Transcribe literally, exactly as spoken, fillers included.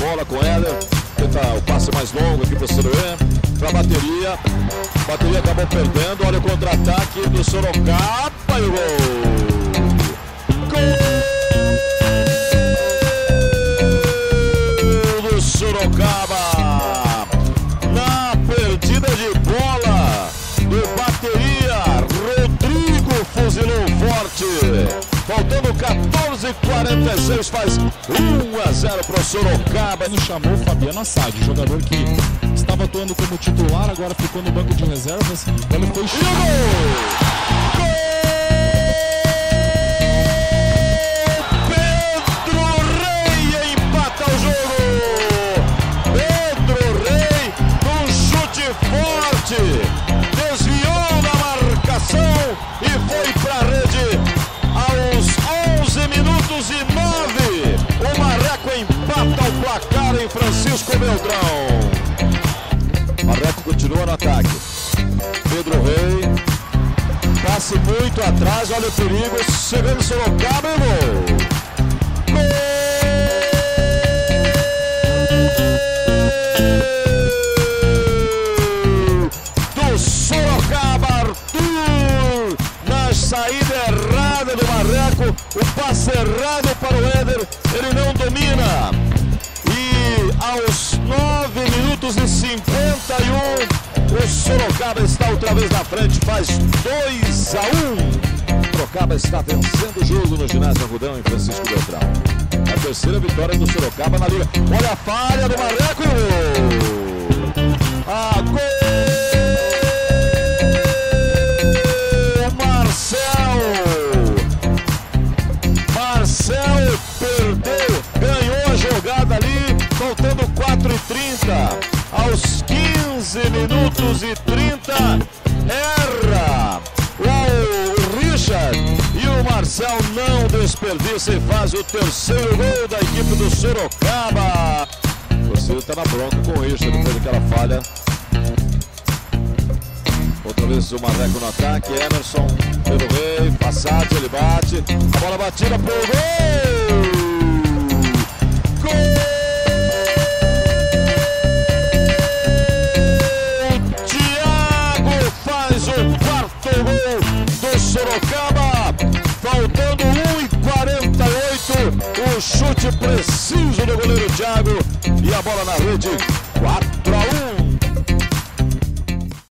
bola com Éder. Tenta o passe mais longo aqui para o Siroé. Para a bateria. A bateria acabou perdendo. Olha o contra-ataque do Sorocaba e o gol. Gol do Sorocaba. Na perdida de bola do bateria, Rodrigo fuzilou forte. Faltando quatorze e quarenta e seis, faz um a zero para o Sorocaba. Nos chamou o Fabiano Assad, jogador que estava atuando como titular, agora ficou no banco de reservas. Ele foi e o gol! Gol! Pedro Rei empata o jogo. Pedro Rei num chute forte, desviou na marcação e foi para a rede. Aos onze minutos e nove, o Marreco empata o placar em Francisco Beltrão. Marreco continua no ataque. Pedro Rei, passe muito atrás, olha o perigo, chegando Sorocaba e gol. Gol do Sorocaba, Arthur, na saída errada do Marreco, o passe errado para o Éder, ele não domina. E aos nove minutos e cinquenta e um, o Sorocaba está outra vez na frente, faz dois a um. Sorocaba está vencendo o jogo no ginásio Arrudão em Francisco Beltrão. A terceira vitória do Sorocaba na liga. Olha a falha do Marreco e o gol. A gol! Marcel perdeu, ganhou a jogada ali, faltando quatro e trinta. Aos quinze minutos e trinta, erra o Richard e o Marcel não desperdiça e faz o terceiro gol da equipe do Sorocaba. O torcedor está na bronca com o Richard depois daquela falha. Outra vez o Marreco no ataque, Emerson pelo meio, Passat, ele bate, a bola batida pro gol! Gol! Thiago faz o quarto gol do Sorocaba, faltando um e quarenta e oito, o chute preciso do goleiro Thiago e a bola na rede, quatro.